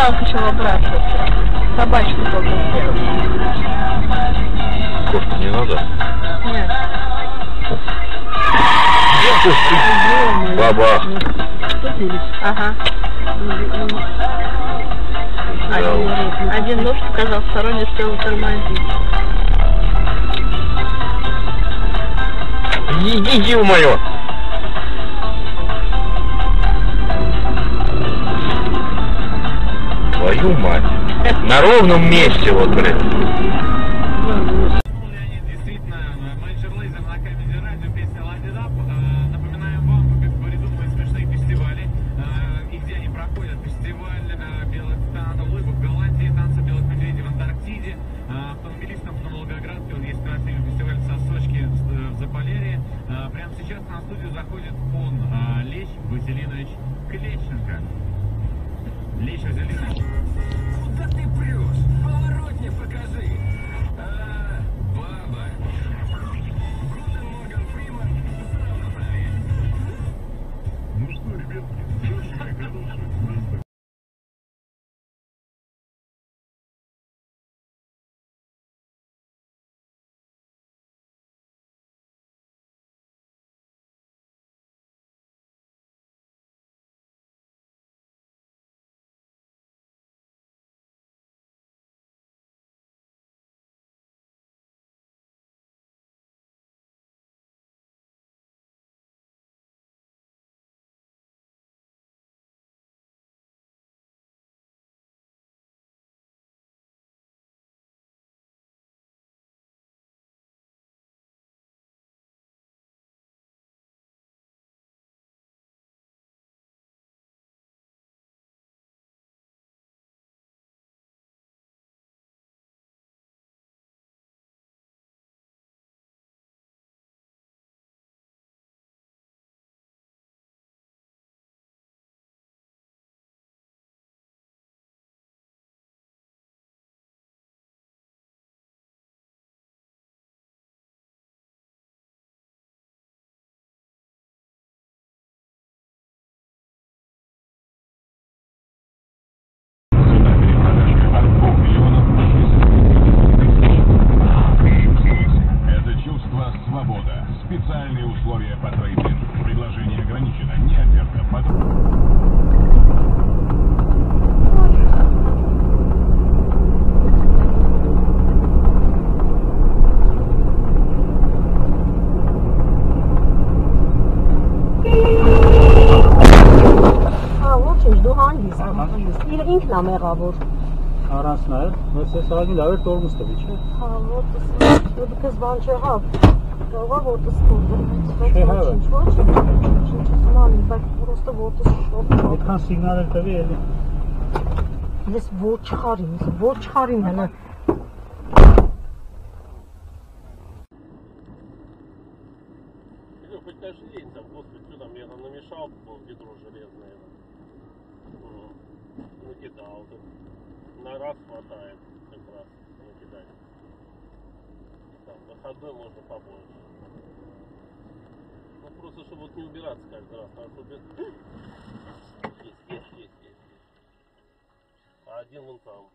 жалко чего брать. Собачку только сделать. Кошку не надо? Нет. Бабах. Ага. Один нож показал, второй не успел тормозить. Идите в моё! Твою мать! На ровном месте вот, блин. Действительно, менеджер Лейзер на Камеди Радио, песня «Ладидап». Напоминаем вам, как придумывают смешные фестивали, и где они проходят. Фестиваль белых танцев улыбок в Голландии, танцы белых медведей в Антарктиде, автомобилистам в Волгоградке, вот есть красивый фестиваль «Сосочки» в Заполярье. Прямо сейчас на студию заходит он, Лещ Василинович Клещенко. Лещ Василинович. Куда ты прешь? Поворотни покажи. Баба. Гутен Морган Фриман. Сразу залез. Ну что, ребятки, хорошие, хорошие. Специальные условия по трейдингу. Предложение ограничено. Не оферта. Դու հանգիստ, իր ինքն է մեղավոր։ Առանց նայել, բայց ես աղագին լավ էր տորմուս տվի, չէ։ Հա, որտես բան չեղավ, կարողա որտես տորմուս, ոչ, սման, բայց պրոստը որտես շոտ։ Այդքան սիգնալ էր տվի, էլի։ Ես ոչ չխարին հնա։ Хоть даже лень там, господи, что там, я там намешал ведро железное. Накидал тут. На раз хватает как раз накидать. Там, выходной можно побольше. Ну просто, чтобы вот не убираться каждый раз. Потому что есть. А один вон там.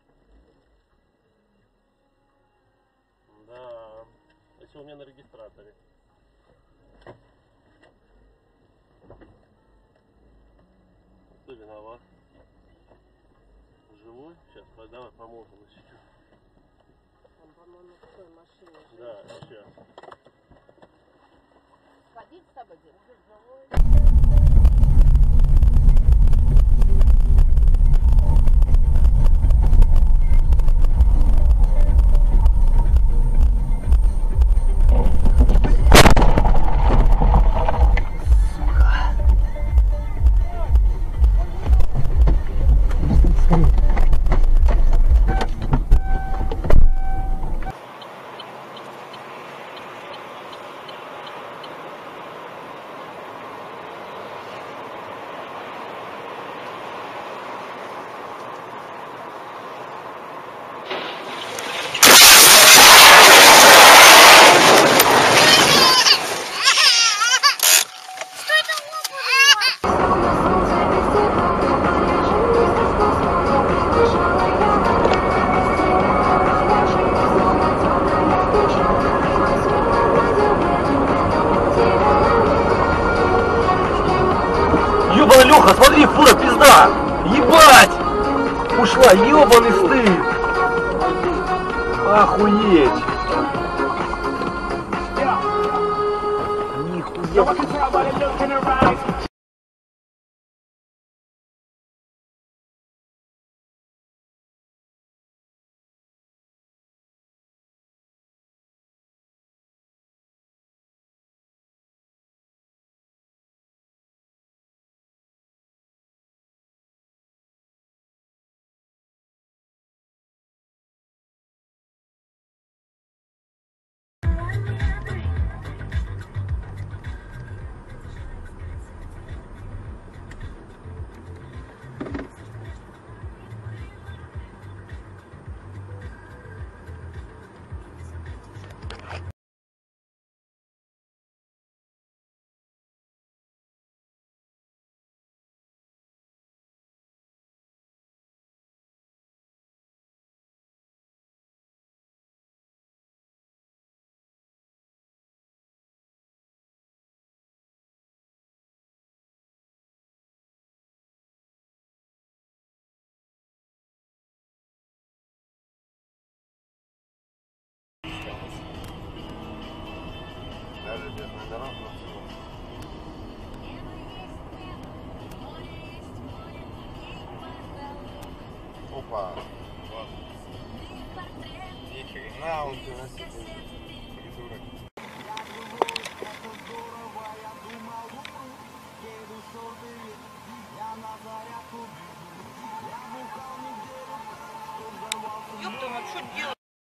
Да. Если у меня на регистраторе. Кто виноват? Живой? Сейчас, давай поможем еще. Там, по-моему, в той машине. Да, сейчас. Сходить с тобой, живой. Охуеть! Даже без номеров на всего. Опа. Вот. Ни хрена он тебя себе, придурок. Ёпта, ну что делать?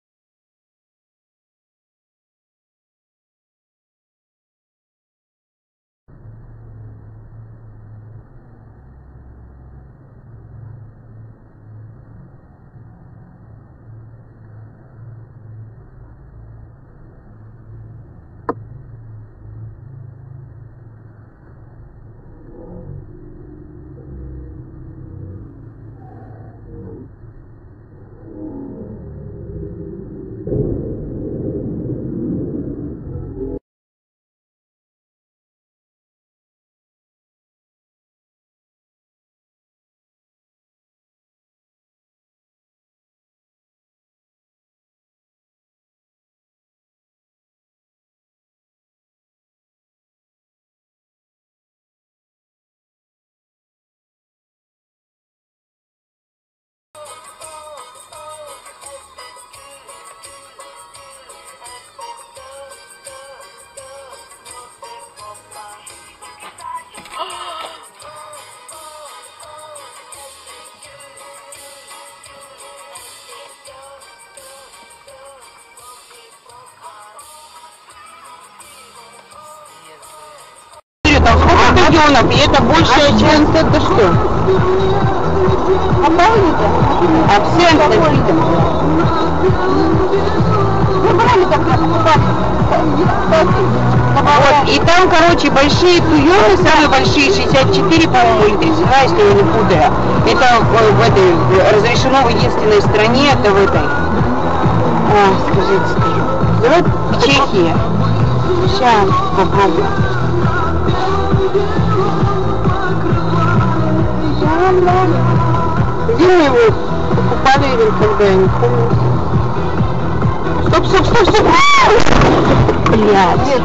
Стадионов, и это большая часть, это что? Абсент видим. Вот, и там, короче, большие туёмы, самые большие, 64, по-моему, или 32, если я не путаю. Это в этой, разрешено в единственной стране, это в этой, скажу. В Чехии. Сейчас попробую. Где мы его покупали или когда, я не помню. Стоп! Блядь.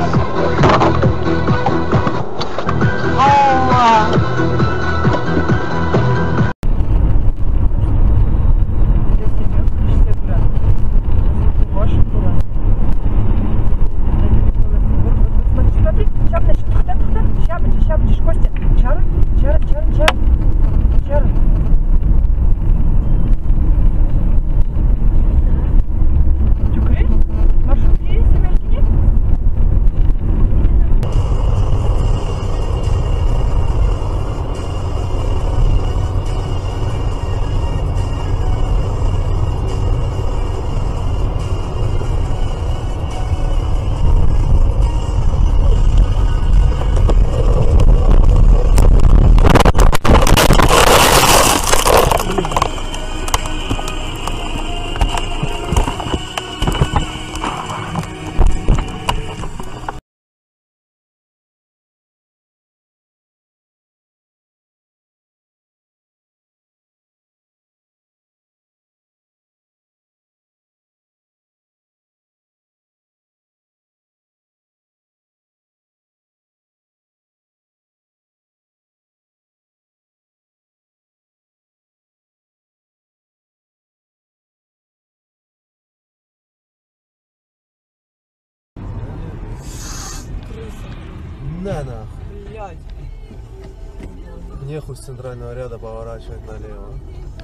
На нахуй. Блядь. Нехуй с центрального ряда поворачивать налево.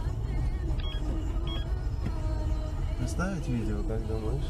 Оставить видео, как думаешь?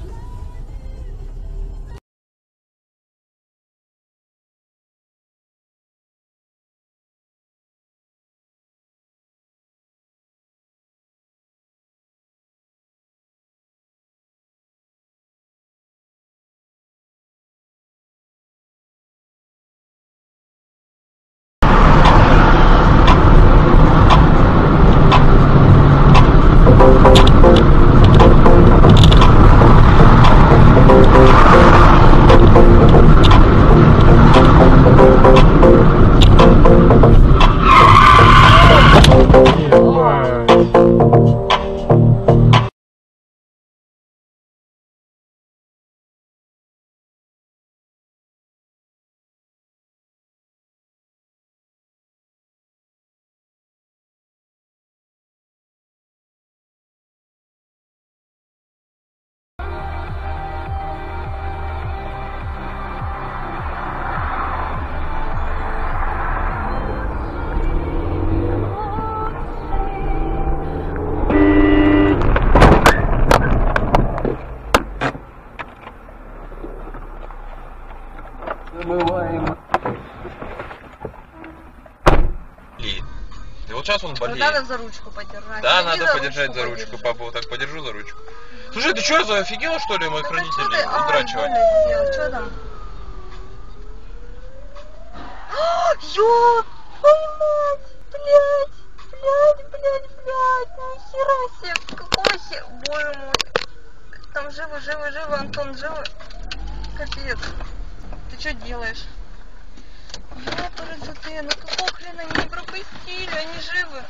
И вот сейчас он болеет. Надо за ручку подержать. Да, Иди надо подержать за ручку. подержи. Папа, вот так подержу за ручку. Слушай, ты что, офигела, что ли, моих Так, родителей удрачивать? Что там? Ёп, твою мать, блядь, ну хера себе, какого хера, боже мой. Там живы, Антон, живы. Капец. Ты что делаешь? Ёпарасы, ну какого хрена они не пропустили, они живы.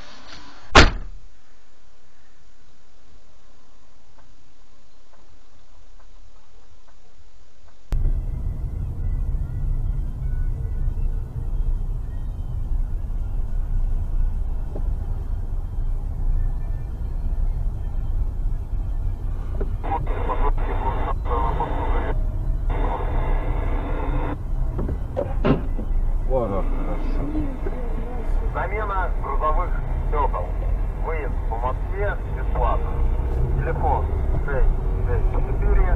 Замена грузовых стекол. Выезд по Москве бесплатно. Телефон 664.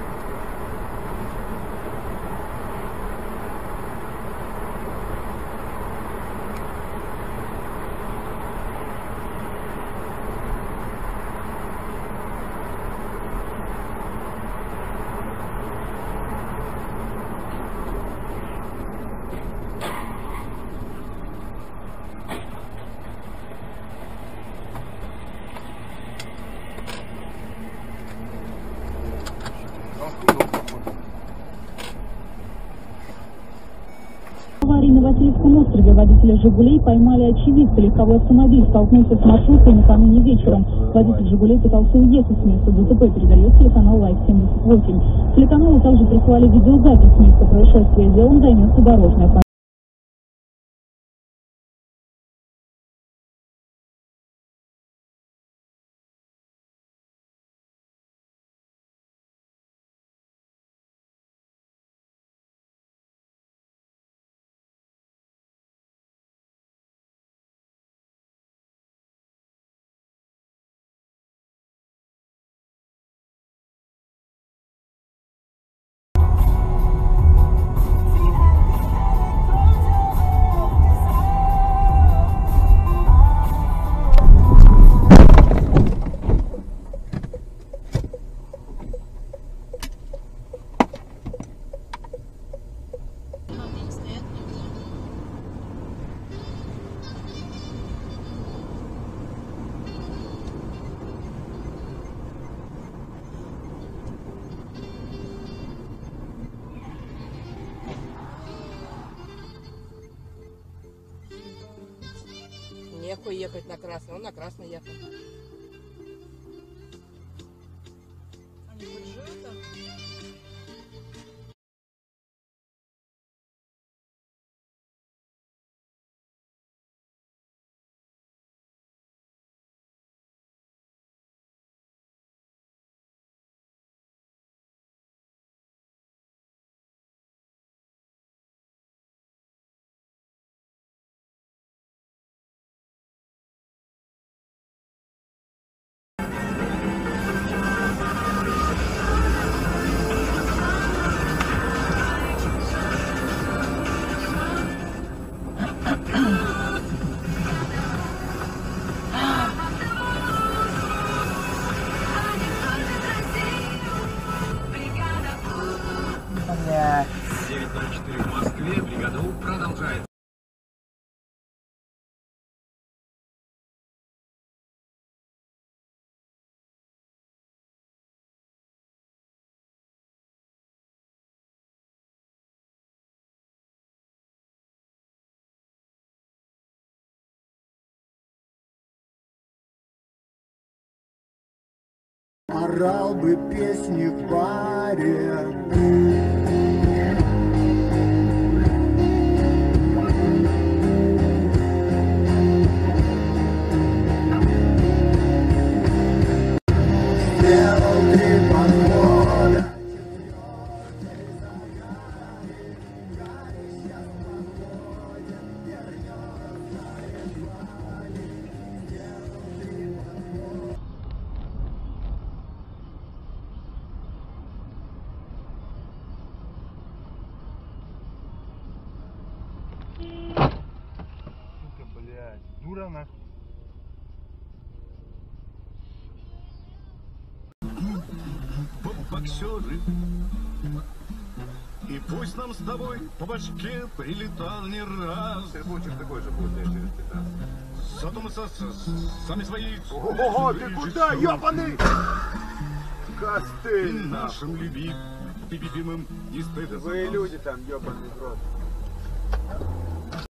аварии на Васильевском острове водителя «Жигулей» поймали очевидцы. Легковой автомобиль столкнулся с маршруткой накануне вечером. Водитель «Жигулей» пытался уехать с места ДТП, передает телеканал «Лайф-78». Телеканалу также прислали видеозапись с места происшествия. Делом займется дорожная полиция. Нехуй ехать на красный, он на красный ехал. 24 в Москве. Бригада У продолжает. Орал бы песни в баре. Сделал 3 подхода. Блядь, дура нахуй. Боксеры. И пусть нам с тобой по башке прилетал не раз. Ты будешь такой же будет через 15. Зато мы сами свои... Ого, ты куда, ёбаный? Костыль! Нашим любимым не стыдно. Вы люди там, ёбаный в рот.